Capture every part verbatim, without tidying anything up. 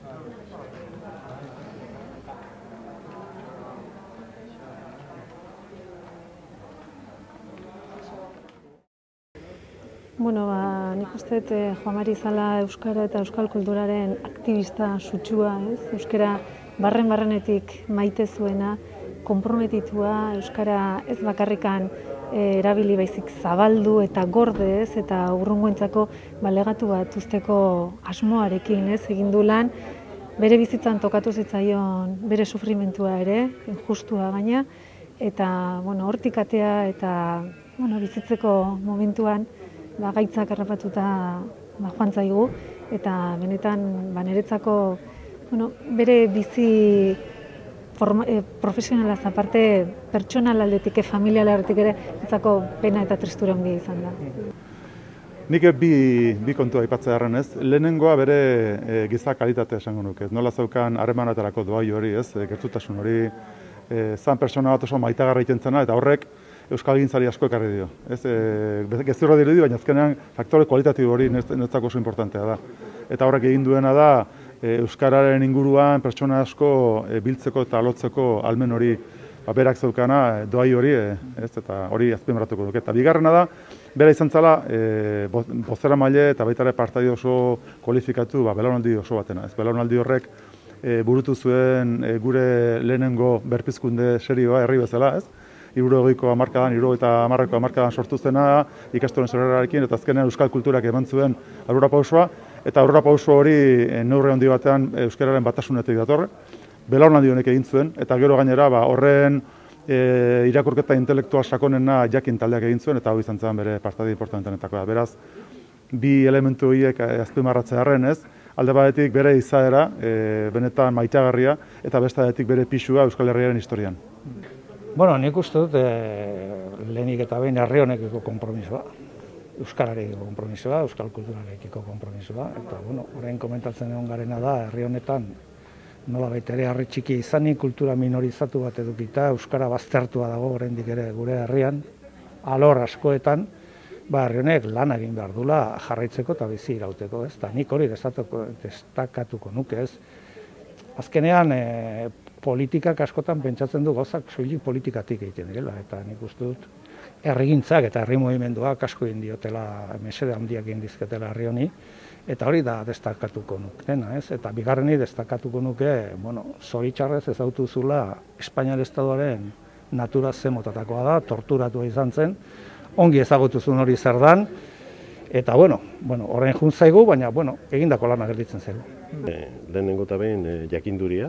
Bueno, ba, nik uste dut Juan Mari zala euskara eta euskal kulturaren aktivista sutsua, ez? Euskara barren-barrenetik maite zuena, konprometitua, euskara ez bakarrikan e, erabili baizik zabaldu eta gorde, ez? Eta urrungoentzako balegatu bat usteko asmoarekin, ez? Egin du lan, bere bizitzan tokatu zitzaion bere sufrimentua ere, injustua gaina, eta bueno, hortik atea eta bueno, bizitzeko momentuan ba, gaitzak harrapatuta ba, joan zaigu, eta benetan ba, niretzako bueno, bere bizi forma, eh, profesionalaz aparte pertsonal aldetik, familial aldetik ere, niretzako pena eta tristura handia izan da. Nik bi, bi kontua aipatzea harren ez. Lehenengoa bere e, giza kalitatea esango nuke. Nola zeukan harremanetarako doai hori, ez, e, gertutasun hori, e, zan pertsona bat oso maitagarra egiten zena, eta horrek euskal gintzari asko ekarri dio. Ez, e, gezurra dirudi, baina azkenean faktore kualitatibo hori niretzako oso importantea da. Eta horrek egin duena da, e, euskararen inguruan pertsona asko e, biltzeko eta lotzeko almen hori ba, berak zeukana doai hori, e, ez, eta hori azpimarratuko duke. Eta bigarrena da, bera izan zala, e, bozera maile eta baita ere partaide oso kualifikatu ba, belaunaldi oso batena. Ez, belaunaldi horrek e, burutu zuen e, gure lehenengo berpizkunde serioa herri bezala, ez? Hirurogeiko hamarkadan, hirurogeita hamarreko hamarkadan sortu zena, ikastolen sorrerarekin, eta azkenean euskal kulturak eman zuen aurrera pausoa, eta aurrera pauso hori e, neurri handi batean euskararen batasunetik datorre. Belaunaldi honek egin zuen, eta gero gainera ba, horren e, irakurketa intelektual sakonena jakin taldeak egin zuen, eta hau izan zen bere partaide importantenetako da. Beraz, bi elementu horiek azpimarratzea harren ez, alde batetik bere izaera, e, benetan maitagarria, eta beste batetik bere pisua Euskal Herriaren historian. Bueno, nik uste dut e, lehenik eta behin herri honekiko konpromisoa, euskararekiko konpromisoa, euskal kulturarekiko konpromisoa, eta bueno, orain komentatzen egon garena da, herri honetan nola baita ere harri txiki izanik, kultura minorizatu bat edukita, euskara baztertua dago oraindik ere gure herrian, alor askoetan, ba, herri honek lan egin behar dula jarraitzeko eta bizi irauteko, ez? Ta nik hori destakatuko nuke, ez? Azkenean, e, politikak askotan pentsatzen du gauzak soilik politikatik egiten direla, eta nik uste dut herrigintzak eta herri mugimenduak asko egin diotela, mesede handiak egin dizketela herri honi, eta hori da destakatuko nukena, ez? Eta bigarreni destakatuko nuke, bueno, zoritxarrez ezautu zula Espainiar Estatuaren natura ze motatakoa da, torturatua izan zen, ongi ezagutu zuen hori zer dan, eta bueno, bueno, orain jun zaigu, baina bueno, egindako lana gelditzen zaigu. E, lehenengo eta behin e, jakinduria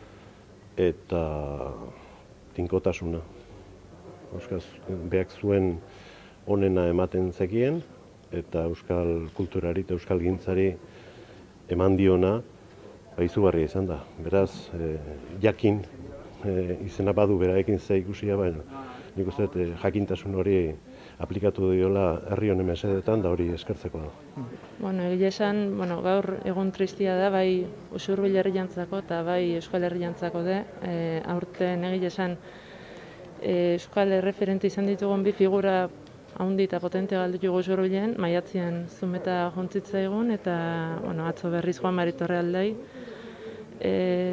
eta tinkotasuna. Euskaz, beak zuen onena ematen zekien, eta euskal kulturari eta euskal gintzari eman diona ba, izugarria izan da. Beraz, e, jakin e, izena badu beraekin ze ikusia, baina nik uste dut e, jakintasun hori aplikatu diola herri honen mesedetan, da hori eskertzeko da. Bueno, egia esan, bueno, gaur egun tristia da, bai Usurbil herriantzako eta bai Euskal Herriantzako de. E, aurten egia esan e, Euskal erreferente izan ditugun bi figura haundi eta potente galdu dugu Usurbilen, maiatzean Zumeta jontzitza egun, eta bueno, atzo berriz Juan Mari Torrealdai. E,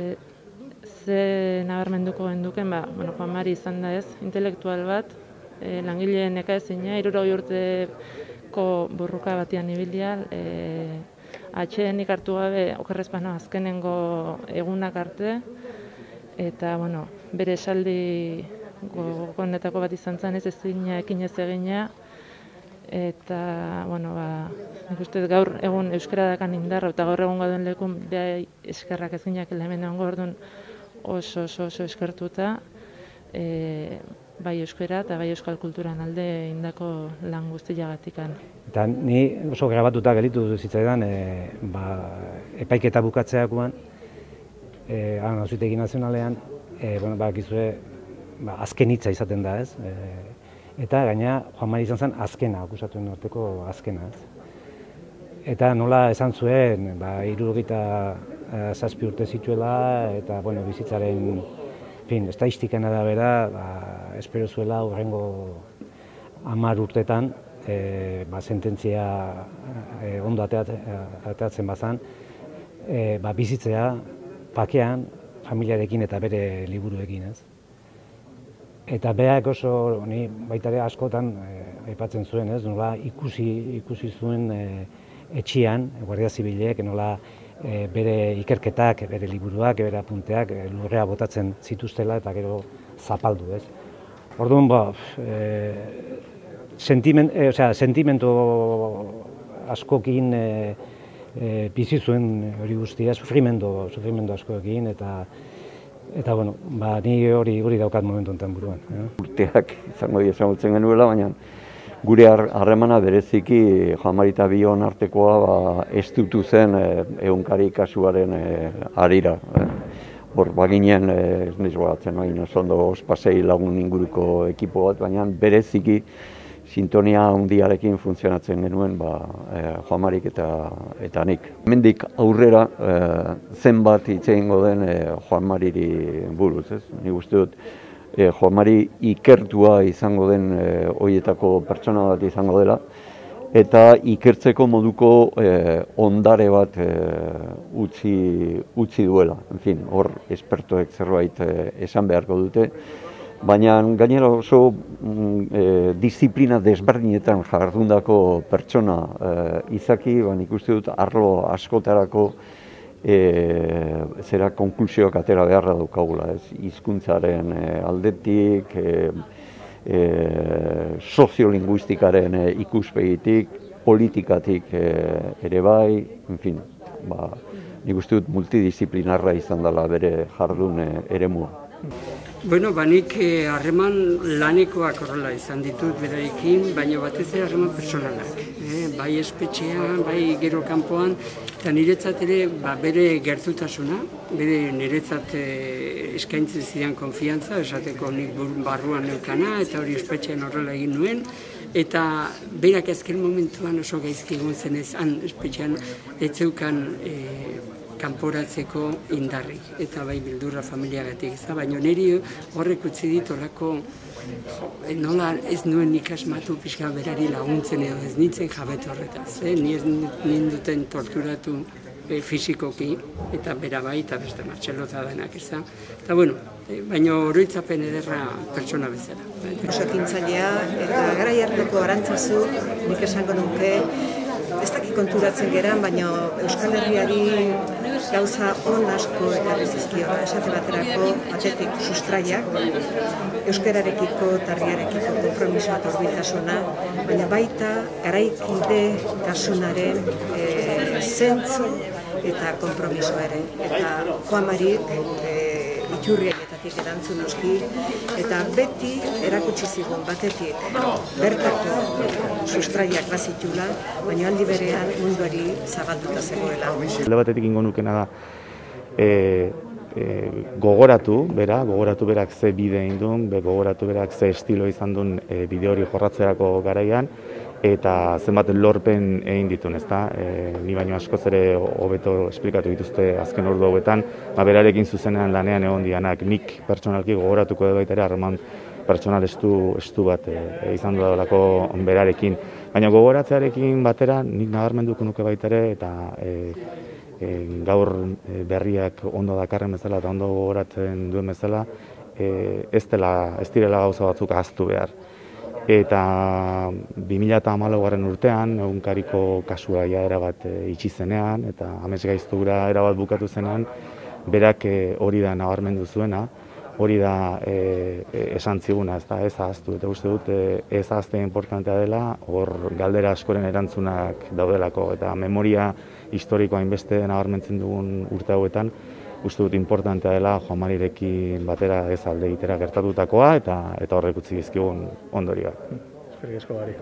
ze nabarmenduko genduken, ba, bueno, Juan Mari izan da ez, intelektual bat, e, langile nekaezina, hirurogei urteko burruka batian ibilia, e, atxedenik hartu gabe okerrezpano azkenengo egunak arte, eta bueno, bere esaldi gogonetako bat izan zen, ez ezina ekin ez egina, eta bueno, ba, nik uste gaur egun euskara dakan indarra, eta gaur egun gauden lekun behai eskerrak ezinak hemen egon gordun oso oso oso eskertuta, e, bai euskara eta bai euskal kulturan alde indako lan guztiagatikan. Eta ni oso grabatuta gelitu zitzaidan, e, ba, epaiketa bukatzeakoan, e, Auzitegi Nazionalean, e, bueno, bakizue, ba, azken hitza izaten da, ez? E, eta gaina Juan Mari izan zen azkena, akusatuen arteko azkena, ez? Eta nola esan zuen, ba, hirurogeita zazpi urte zituela, eta bueno, bizitzaren, fin, estatistikana da bera, ba, espero zuela hurrengo hamar urtetan, e, ba, sententzia e, ondo ateatzen bazan, e, ba, bizitzea bakean, familiarekin eta bere liburuekin, ez? Eta berak oso, ni baita ere askotan aipatzen zuen, ez? Nola ikusi, ikusi zuen e, etxian, Guardia Zibilek, nola e, bere ikerketak, bere liburuak, bere apunteak e, lurrea botatzen zituztela eta gero zapaldu, ez? Orduan, ba, e, sentiment, e, osea, sentimentu askokin e, e, bizi zuen hori guztia, sufrimendu, sufrimendu askoekin, eta eta bueno, ba, ni hori hori daukat momentu honetan buruan. Eh? Urteak izango dira ezagutzen genuela, baina gure harremana bereziki Juan Mari eta Bion artekoa ba, estutu zen egunkari kasuaren e, harira. Eh? Hor, baginen, ez niz gogatzen, no? Ondo ospasei lagun inguruko ekipo bat, baina bereziki sintonia handiarekin funtzionatzen genuen ba, eh, Juan Marik eta, eta nik. Hemendik aurrera eh, zenbat hitz egingo den eh, Juan Mariri buruz, ez? Nik uste dut eh, Juan Mari ikertua izango den eh, horietako pertsona bat izango dela, eta ikertzeko moduko eh, ondare bat eh, utzi, utzi duela. En fin, hor espertoek zerbait eh, esan beharko dute. Baina gainera oso e, disiplina desberdinetan jardundako pertsona e, izaki, ba, nik uste dut arlo askotarako e, zera konklusioak atera beharra daukagula, ez? Hizkuntzaren e, aldetik, e, e, soziolinguistikaren e, ikuspegitik, politikatik e, ere bai, en fin, ba, nik uste dut multidisciplinarra izan dela bere jardun e, eremua. Bueno, banik harreman lanekoak horrela izan ditut berarekin, baina batez ere harreman personalak. Eh? Bai espetxean, bai gero kanpoan, eta niretzat ere ba, bere gertutasuna, bere niretzat eh, eskaintzen zidan konfiantza, esateko nik barruan neukana, eta hori espetxean horrela egin nuen, eta berak azken momentuan oso gaizki egon zenez, han espetxean etzeukan eh, kanporatzeko indarrik, eta bai bildurra familiagatik, baina niri horrek utzi dit horako nola ez nuen nik asmatu pixka berari laguntzen edo ez nintzen jabetu horretaz, eh? Ni ez ninduten torturatu e, fisikoki, eta bera bai, eta beste martxelota denak ez da. Eta bueno, e, baina oroitzapen ederra pertsona bezala. Osakintzailea eta garai hartako Arantzazu, nik esango nuke, ez dakik konturatzen geran, baina Euskal Herriari gauza on asko ekarri zizkiola, esate baterako batetik sustraiak, euskararekiko eta herriarekiko konpromisoa eta hurbiltasuna, baina baita garaikide tasunaren e, zentzu eta konpromisoa ere. Eta Juan Marik e, iturrietatik erantzun noski, eta beti erakutsi zigun batetik bertako sustraiak bazitula, baina aldi berean munduari zabalduta zegoela. Alde batetik ingo nukena da e, e, gogoratu, bera, gogoratu berak ze bide egin duen, be, gogoratu berak ze estilo izan duen e, bide hori jorratzerako garaian, eta zenbat lorpen egin dituen, ezta? E, ni baino askoz ere hobeto esplikatu dituzte azken ordu hauetan, ba, berarekin zuzenean lanean egon dianak, nik pertsonalki gogoratuko edo baita ere harreman pertsonal estu, estu bat e, izan dudalako berarekin. Baina gogoratzearekin batera nik nabarmenduko nuke baita ere, eta e, e, gaur berriak ondo dakarren bezala eta ondo gogoratzen duen bezala, e, ez dela, ez direla gauza batzuk ahaztu behar. Eta bi mila hamalaugarren urtean, egunkariko kasua ja erabat e, itxi zenean, eta amesgaiztura erabat bukatu zenean, berak e, hori da nabarmendu zuena, hori da e, e, esan ziguna, ez da, ez ahaztu, eta uste dut e, ez ahaztea importantea dela, hor galdera askoren erantzunak daudelako, eta memoria historikoa hainbeste nabarmentzen dugun urte hauetan, uste dut importantea dela Juan Marirekin batera ez alde egitera gertatutakoa, eta eta horrek utzi dizkigun ondorioak. Eskerrik asko Gari.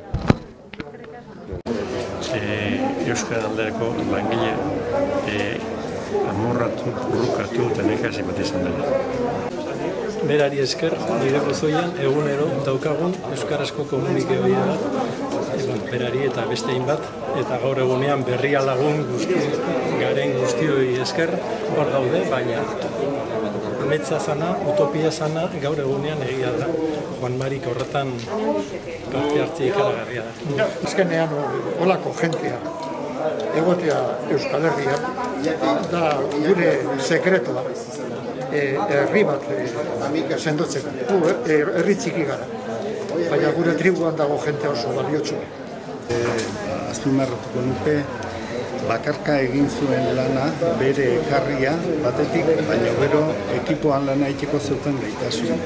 E, Euskal Alderako langile e, amorratu, burrukatu eta nekasi bat izan dela. Berari esker, nire gozoian egunero daukagun euskarazko komunike hori da, berari eta beste bat, eta gaur egunean berria lagun guzti, garen guztioi esker hor daude, baina ametsa zana, utopia zana gaur egunean egia da. Juan Marik horretan parte hartzi ikaragarria da. Azkenean holako jentea egotea Euskal Herrian, da gure sekretua, herri bat sendotzeko. Gu herri txiki gara, baina gure tribuan dago jente oso baliotsua. Azpimarratuko nuke, bakarka egin zuen lana bere ekarria batetik, baina gero ekipoan lana egiteko zeukan gaitasun.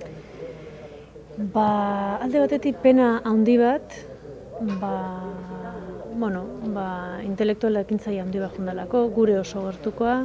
Ba, alde batetik pena handi bat, ba, bueno, ba, intelektuala ekintzaile handi bat jundalako, gure oso gertukoa.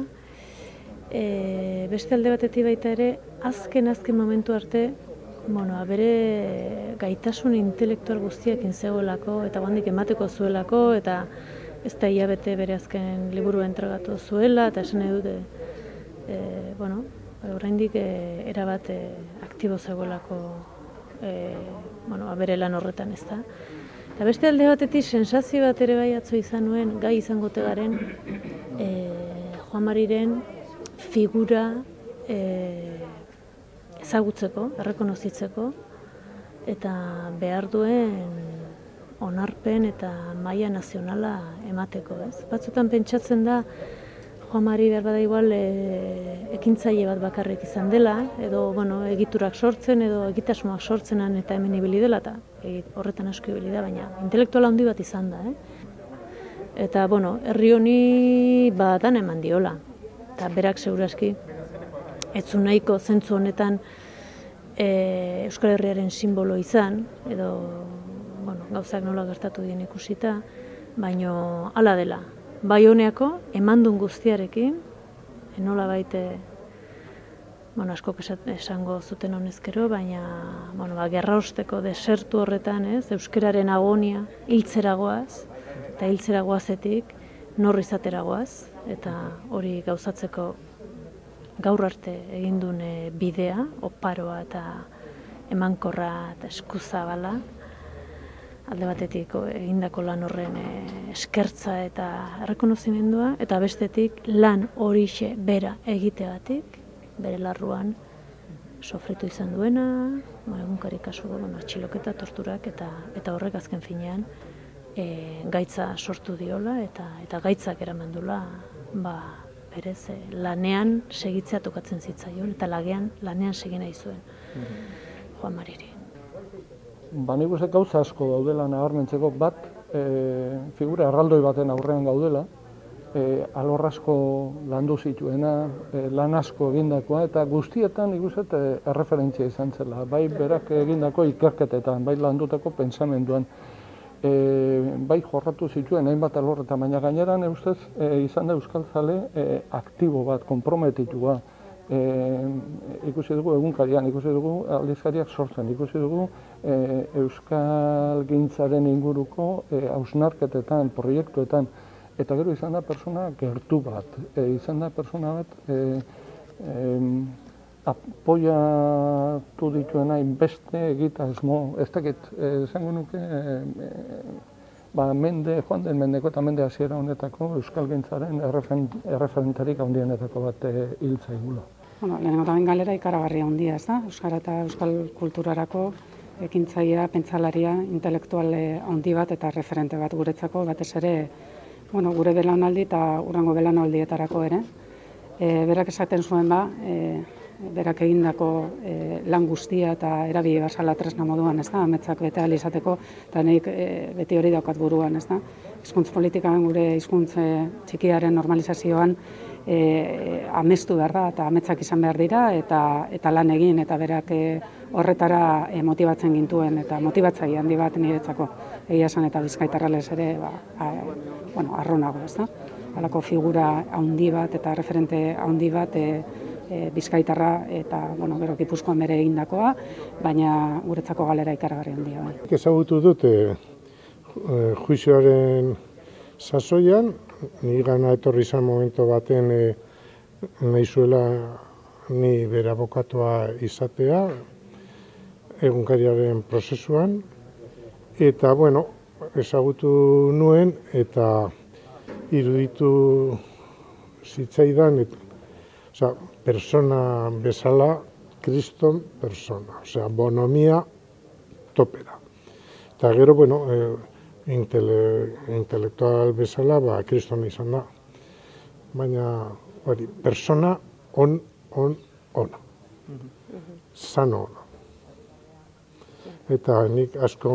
E, beste alde batetik baita ere, azken azken momentu arte, bueno, bere gaitasun intelektual guztiekin zegoelako eta bandik emateko zuelako eta ez da hilabete bere azken liburu entregatu zuela eta esan nahi dute, e, bueno, oraindik e, erabat e, aktibo zegoelako e, bueno, bere lan horretan, ez da. Eta beste alde batetik sensazio bat ere bai atzo izan nuen, gai izangote garen, e, Juan Mariren figura e, ezagutzeko, errekonozitzeko, eta behar duen onarpen eta maila nazionala emateko, ez? Batzutan pentsatzen da, Juan Mari behar bada igual e, ekintzaile bat bakarrik izan dela, edo bueno, egiturak sortzen, edo egitasmoak sortzenan eta hemen ibili dela, eta e, horretan asko ibili da, baina intelektuala handi bat izan da, eh? Eta, bueno, herri honi badatan eman diola, eta berak segurazki, ez zu nahiko zentzu honetan e, Euskal Herriaren simbolo izan, edo bueno, gauzak nola gertatu dien ikusita, baino hala dela. Baioneako emandun guztiarekin, nola baite, bueno, askok esango zuten honezkero, baina bueno, ba, gerraosteko desertu horretan, ez, euskararen agonia hiltzeragoaz, eta hiltzeragoazetik norri izateragoaz, eta hori gauzatzeko gaur arte egin duen bidea, oparoa eta emankorra eta eskuzabala, alde batetik egindako lan horren eskertza eta errekonozimendua, eta bestetik lan horixe bera egiteagatik, bere larruan sofritu izan duena, egunkari kasu bueno, atxiloketa, torturak, eta, eta horrek azken finean e, gaitza sortu diola, eta, eta gaitzak eramandula, ba, berez, lanean segitzea tokatzen zitzaion, eta lagean lanean segin nahi zuen Juan Mariri. Ba, nik uste gauza asko daudela nabarmentzeko, bat e, figura erraldoi baten aurrean gaudela, e, alor asko landu zituena, e, lan asko egindakoa, eta guztietan nik uste e, erreferentzia izan zela, bai berak egindako ikerketetan, bai landutako pensamenduan, E, bai jorratu zituen hainbat alorretan, baina gaineran ustez e, izan da euskaltzale e, aktibo bat, konprometitua. E, ikusi dugu egunkarian, ikusi dugu aldizkariak sortzen, ikusi dugu e, euskalgintzaren inguruko e, hausnarketetan, proiektuetan, eta gero izan da persona gertu bat, e, izan da persona bat e, e, apoiatu dituena inbeste egitasmo, ez dakit, esango nuke, e, ba, mende, joan den mendeko eta mende hasiera honetako euskalgintzaren erreferentarik handienetako bat hil zaigula. Bueno, lehenengo eta galera ikaragarria handia, ez da? Euskara eta euskal kulturarako ekintzailea, pentsalaria, intelektuale handi bat eta referente bat guretzako, batez ere, bueno, gure belaunaldi eta urrango belaunaldietarako ere. E, berak esaten zuen ba, e, berak egindako e, lan guztia eta erabili basala tresna moduan, ez da, ametsak bete ahal izateko, eta nik e, beti hori daukat buruan, ez da. Hizkuntz politikan, gure hizkuntz txikiaren normalizazioan e, amestu behar da, eta ametsak izan behar dira, eta, eta lan egin, eta berak e, horretara e, motibatzen gintuen, eta motibatzaile handi bat niretzako, egia esan eta bizkaitarralez ere, ba, a, bueno, arronago, ez da. Halako figura handi bat eta referente handi bat e, e, bizkaitarra eta bueno, gero Gipuzkoan bere egindakoa, baina guretzako galera ikaragarri handia. Bai. Ezagutu dut e, juizioaren sasoian, ni gana etorri izan momento baten e, nahi zuela ni bere abokatua izatea egunkariaren prozesuan, eta bueno, ezagutu nuen eta iruditu zitzaidan, et, osea, persona bezala, kriston persona, osea, bonomia topera. Eta gero, bueno, e, intele, intelektual bezala, ba, kriston izan da. baina hori, persona on, on, ona. Sano ona. Eta nik asko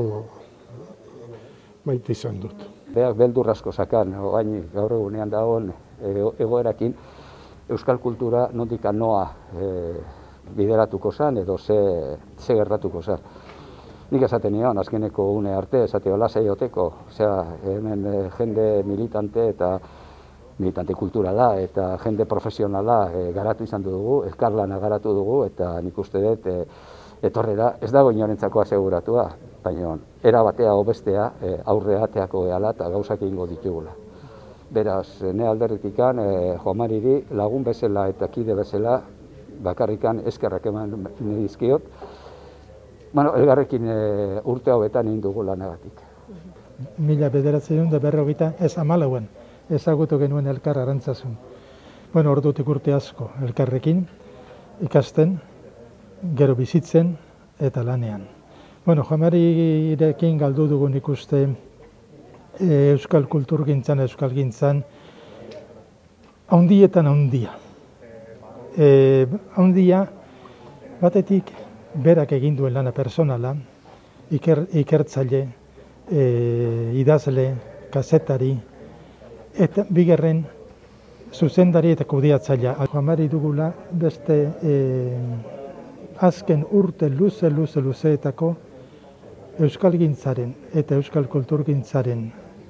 maite izan dut. Beak beldur asko sakan, oain gaur egunean dagoen egoerakin, euskal kultura nondik noa bideratuko zen edo ze gertatuko zen. Nik esaten nion, azkeneko une arte, esateo lasai oteko, osea, hemen jende militante eta militante kulturala eta jende profesionala garatu izan dugu, elkarlana garatu dugu, eta nik uste dut etorrera ez dago inorentzako aseguratua, baina era batea hobestea aurrea ateako gehala eta gauzak egingo ditugula. Beraz, ne alderritikan Juan Mariri lagun bezala eta kide bezala bakarrikan eskerrak eman dizkiot. Bueno, elgarrekin urte hauetan egin dugu lanagatik. Mila bederatziehun eta berrogeita ez hamalauen ezagutu genuen elkar Arantzasun. Bueno, ordutik urte asko elkarrekin ikasten, gero bizitzen eta lanean. Bueno, Juan Marirekin galdu dugun ikuste euskal kulturgintzan, euskalgintzan, haundietan haundia. Haundia, batetik, berak egin duen lana personala, ikertzaile, idazle, kazetari, eta bigarren zuzendari eta kudeatzailea. Juan Mari dugula beste azken urte luze, luze, luzeetako euskalgintzaren eta euskal kulturgintzaren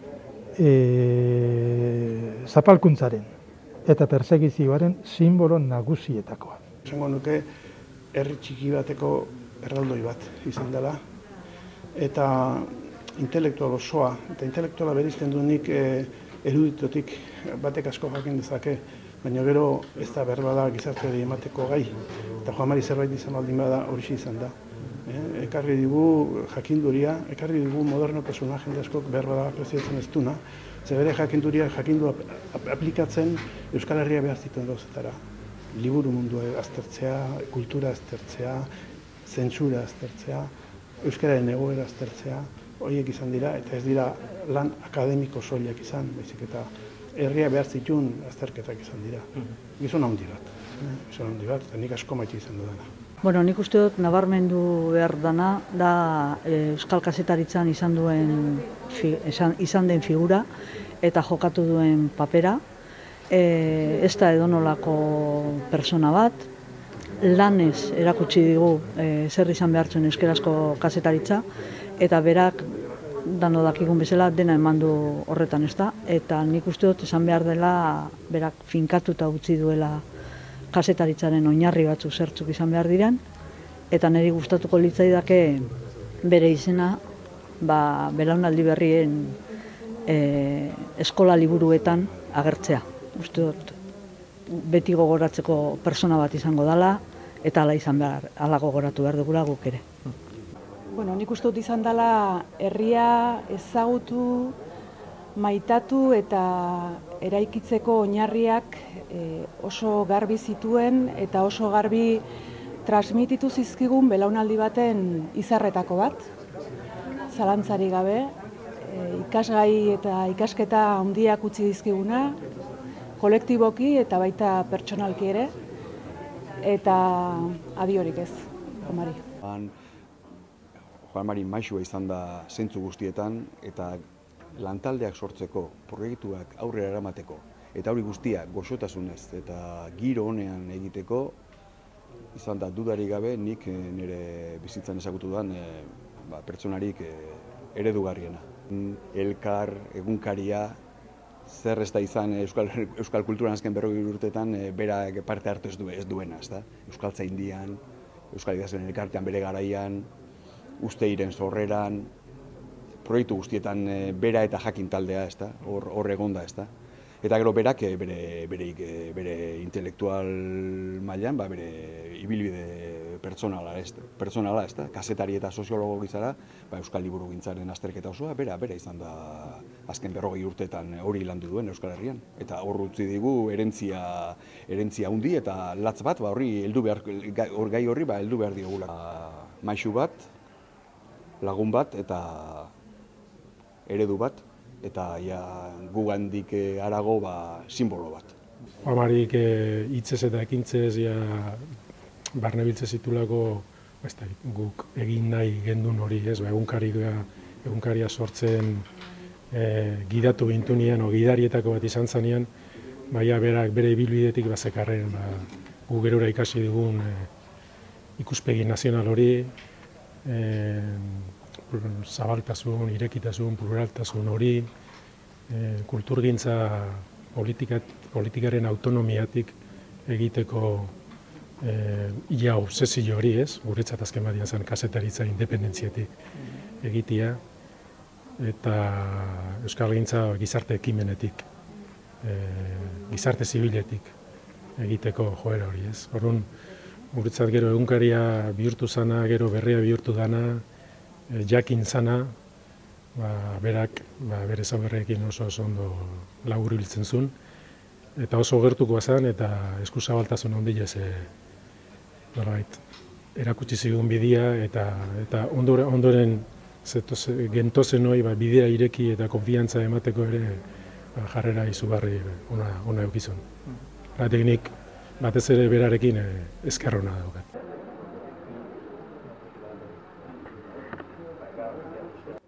zapalkuntzaren eta persegizioaren simbolo nagusietakoa. Esango nuke, herri txiki bateko erraldoi bat izan dela, eta intelektual osoa, eta intelektuala berizten du nik eruditotik batek asko jakin dezake, baina gero ez da berbada gizarteari emateko gai, eta Juan Mari zerbait izan baldin bada horixe izan da. Ekarri digu jakinduria, ekarri digu moderno personaje jende askok berbada apreziatzen ez duna, ze bere jakinduria jakindu aplikatzen Euskal Herria behar zituen gauzetara. Liburu mundua aztertzea, kultura aztertzea, zentsura aztertzea, euskararen egoera aztertzea, horiek izan dira, eta ez dira lan akademiko soilak izan, baizik eta herria behar zituen azterketak izan dira. Gizon handi bat, gizon handi bat, eta nik asko maite izan dudana. Bueno, nik uste dut nabarmendu behar dana, da euskal kazetaritzan izan duen, izan den figura, eta jokatu duen papera. Ez da edonolako persona bat, lanez erakutsi digu zer izan behartzen euskerazko kazetaritza, eta berak, dano dakigun bezala, dena eman du horretan ez da, eta nik uste dut esan behar dela, berak finkatuta utzi duela kazetaritzaren oinarri batzuk zertzuk izan behar diren, eta niri gustatuko litzaidake bere izena belaunaldi berrien eskola liburuetan agertzea. Uste dut, beti gogoratzeko persona bat izango dela, eta ala izan behar, ala gogoratu behar dugula guk ere. Bueno, nik uste dut izan dela herria ezagutu, maitatu eta eraikitzeko oinarriak oso garbi zituen eta oso garbi transmititu zizkigun belaunaldi baten izarretako bat, zalantzari gabe, ikasgai eta ikasketa handiak utzi dizkiguna, kolektiboki eta baita pertsonalki ere, eta adiorik ez, Juan Mari. Juan Mari maisua izan da zentzu guztietan, eta lantaldeak sortzeko, proiektuak aurrera eramateko, eta hori guztia goxotasunez eta giro honean egiteko, izan da dudarik gabe nik nire bizitzan ezagutu dudan pertsonarik eredugarriena. Elkar, egunkaria, zer ez da izan euskal kulturan azken berrogei urtetan berak parte hartu ez duena, ez da? Euskaltzaindian, euskal idazleen elkartean bere garaian, Usteiren sorreran, proiektu guztietan bera eta jakin taldea, ez da? Hor egonda, ez da? Eta gero berak bere intelektual mailan, bere ibilbide pertsonala, ez da? Kazetari eta soziologo gizara, euskal liburugintzaren azterketa osoa, bera, bera izan da azken berrogei urtetan hori landu duen Euskal Herrian. Eta hor utzi digu erentzia handi eta latz bat, horri heldu behar, gai horri heldu behar diogula. Maisu bat, lagun bat eta eredu bat, eta gugandik harago simbolo bat. Juamarik hitzez eta ekintzez ja barnebiltze zitulako guk egin nahi gendun hori, ez, egunkaria, egunkaria sortzen e, gidatu gintunien, o gidarietako bat izan zanean, baina berak bere ibilbidetik bazekarren, ba, gu gerora ikasi dugun e, ikuspegi nazional hori, e, zabaltasun, irekitasun, pluraltasun hori, e, kulturgintza politika, politikaren autonomiatik egiteko e, ia obsesio hori, ez? Guretzat azken badian zen kazetaritza independentziatik egitea, eta euskalgintza gizarte ekimenetik, e, gizarte zibiletik egiteko joera hori, ez? Orduan, guretzat gero egunkaria bihurtu zana, gero berria bihurtu dana, e, jakin zana, ba, berak, ba, bere zauberrekin oso oso ondo labur biltzen zuen, eta oso gertukoa zen, eta eskuzabaltasun handiez e, norbait, erakutsi zigun bidea, eta, eta ondoren, ondoren gentozen hori ba, bidea ireki eta konfiantza emateko ere ba, jarrera izugarri ona, ona eukizun. Batek nik batez ere berarekin e, eskerrona daukat.